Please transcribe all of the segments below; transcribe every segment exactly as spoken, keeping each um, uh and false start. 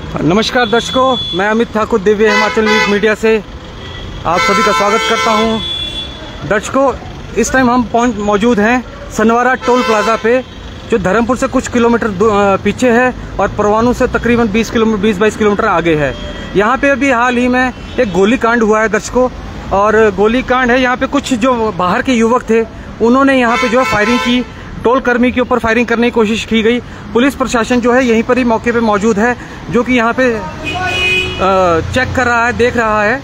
नमस्कार दर्शकों, मैं अमित ठाकुर दिव्य हिमाचल न्यूज़ मीडिया से आप सभी का स्वागत करता हूं। दर्शकों, इस टाइम हम पहुंच मौजूद हैं सनवारा टोल प्लाज़ा पे, जो धर्मपुर से कुछ किलोमीटर पीछे है और परवाणू से तकरीबन बीस किलोमीटर बीस बाईस किलोमीटर आगे है। यहाँ पे अभी हाल ही में एक गोलीकांड हुआ है दर्शकों, और गोलीकांड है यहाँ पे कुछ जो बाहर के युवक थे उन्होंने यहाँ पे जो है फायरिंग की, टोल कर्मी के ऊपर फायरिंग करने की कोशिश की गई। पुलिस प्रशासन जो है यहीं पर ही मौके पे मौजूद है, जो कि यहाँ पे चेक कर रहा है, देख रहा है।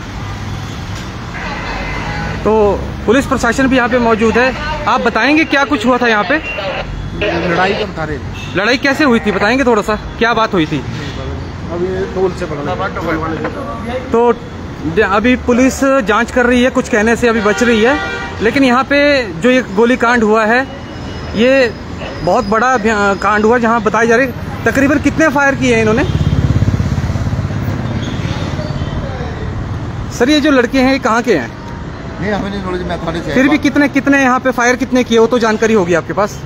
तो पुलिस प्रशासन भी यहाँ पे मौजूद है। आप बताएंगे क्या कुछ हुआ था यहाँ पे? लड़ाई का बता रहे थे। लड़ाई कैसे हुई थी, बताएंगे थोड़ा सा, क्या बात हुई थी? अभी टोल से पकड़ा। तो अभी पुलिस जांच कर रही है, कुछ कहने से अभी बच रही है। लेकिन यहाँ पे जो ये गोलीकांड हुआ है, ये बहुत बड़ा कांड हुआ, जहाँ बताई जा रही तकरीबन कितने फायर किए हैं इन्होंने? सर, ये जो लड़के हैं ये कहाँ के हैं? नहीं, हमें नहीं नॉलेज, मैं थाने से। फिर भी कितने कितने यहाँ पे फायर कितने किए, वो तो जानकारी होगी आपके पास?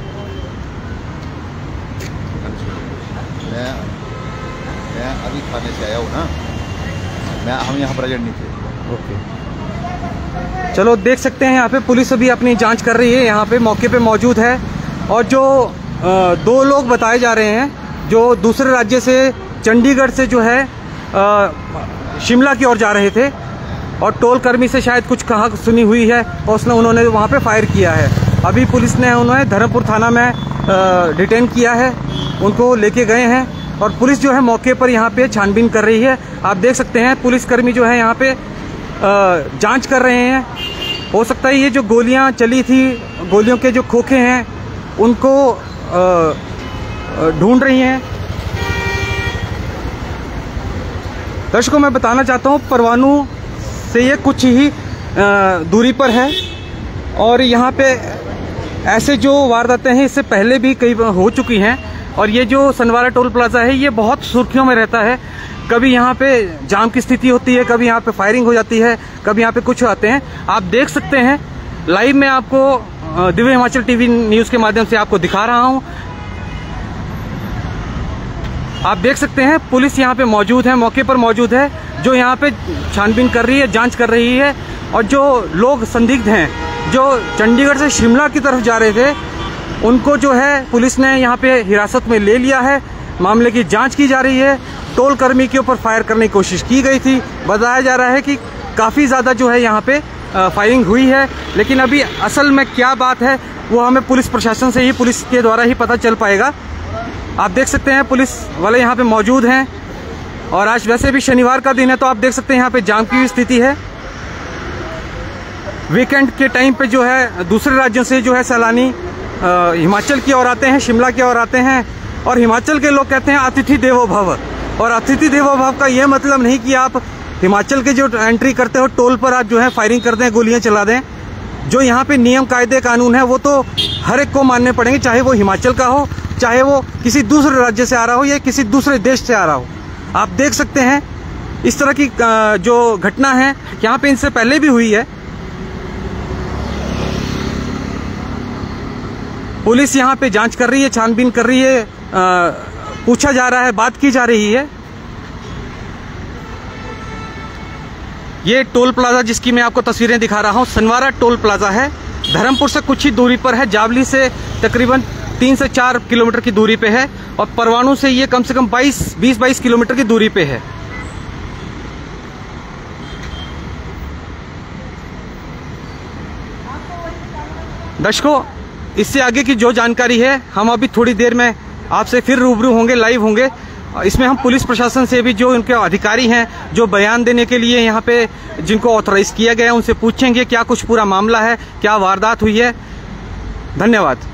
मैं मैं अभी थाने से आया हूँ ना, मैं हम यहाँ प्रेजेंट नहीं थे। ओके, चलो देख सकते हैं यहाँ पे पुलिस अभी अपनी जांच कर रही है, यहाँ पे मौके पे मौजूद है। और जो आ, दो लोग बताए जा रहे हैं जो दूसरे राज्य से, चंडीगढ़ से जो है आ, शिमला की ओर जा रहे थे, और टोल कर्मी से शायद कुछ कहा सुनी हुई है और उसने उन्होंने वहाँ पे फायर किया है। अभी पुलिस ने उन्हें धर्मपुर थाना में डिटेन किया है, उनको लेके गए हैं, और पुलिस जो है मौके पर यहाँ पे छानबीन कर रही है। आप देख सकते हैं पुलिसकर्मी जो है यहाँ पे जांच कर रहे हैं। हो सकता है ये जो गोलियां चली थी, गोलियों के जो खोखे हैं उनको ढूंढ रही हैं। दर्शकों, मैं बताना चाहता हूँ परवाणू से ये कुछ ही दूरी पर है, और यहाँ पे ऐसे जो वारदातें हैं इससे पहले भी कई हो चुकी हैं। और ये जो सनवारा टोल प्लाजा है ये बहुत सुर्खियों में रहता है। कभी यहाँ पे जाम की स्थिति होती है, कभी यहाँ पे फायरिंग हो जाती है, कभी यहाँ पे कुछ आते हैं। आप देख सकते हैं लाइव में, आपको दिव्य हिमाचल टीवी न्यूज़ के माध्यम से आपको दिखा रहा हूँ। आप देख सकते हैं पुलिस यहाँ पे मौजूद है, मौके पर मौजूद है, जो यहाँ पे छानबीन कर रही है, जांच कर रही है। और जो लोग संदिग्ध हैं जो चंडीगढ़ से शिमला की तरफ जा रहे थे, उनको जो है पुलिस ने यहाँ पे हिरासत में ले लिया है। मामले की जांच की जा रही है। टोल कर्मी के ऊपर फायर करने की कोशिश की गई थी। बताया जा रहा है कि काफ़ी ज़्यादा जो है यहाँ पे फायरिंग हुई है, लेकिन अभी असल में क्या बात है वो हमें पुलिस प्रशासन से ही, पुलिस के द्वारा ही पता चल पाएगा। आप देख सकते हैं पुलिस वाले यहाँ पे मौजूद हैं, और आज वैसे भी शनिवार का दिन है, तो आप देख सकते हैं यहाँ पे जाम की भी स्थिति है। वीकेंड के टाइम पे जो है दूसरे राज्यों से जो है सैलानी हिमाचल की ओर आते हैं, शिमला की ओर आते हैं, और हिमाचल के लोग कहते हैं अतिथि देवो भव। और अतिथि देवो भव का ये मतलब नहीं कि आप हिमाचल के जो एंट्री करते हो टोल पर आप जो है फायरिंग कर दें, गोलियां चला दें। जो यहाँ पे नियम कायदे कानून है वो तो हर एक को मानने पड़ेंगे, चाहे वो हिमाचल का हो, चाहे वो किसी दूसरे राज्य से आ रहा हो या किसी दूसरे देश से आ रहा हो। आप देख सकते हैं इस तरह की जो घटना है यहाँ पे इनसे पहले भी हुई है। पुलिस यहाँ पे जांच कर रही है, छानबीन कर रही है, आ, पूछा जा रहा है, बात की जा रही है। ये टोल प्लाजा जिसकी मैं आपको तस्वीरें दिखा रहा हूँ, सनवारा टोल प्लाजा है, धर्मपुर से कुछ ही दूरी पर है, जावली से तकरीबन तीन से चार किलोमीटर की दूरी पे है, और परवाणू से ये कम से कम बाईस बीस बाईस किलोमीटर की दूरी पे है। दर्शकों, इससे आगे की जो जानकारी है हम अभी थोड़ी देर में आपसे फिर रूबरू होंगे, लाइव होंगे। इसमें हम पुलिस प्रशासन से भी, जो उनके अधिकारी हैं जो बयान देने के लिए यहाँ पे जिनको ऑथराइज किया गया है, उनसे पूछेंगे क्या कुछ पूरा मामला है, क्या वारदात हुई है। धन्यवाद।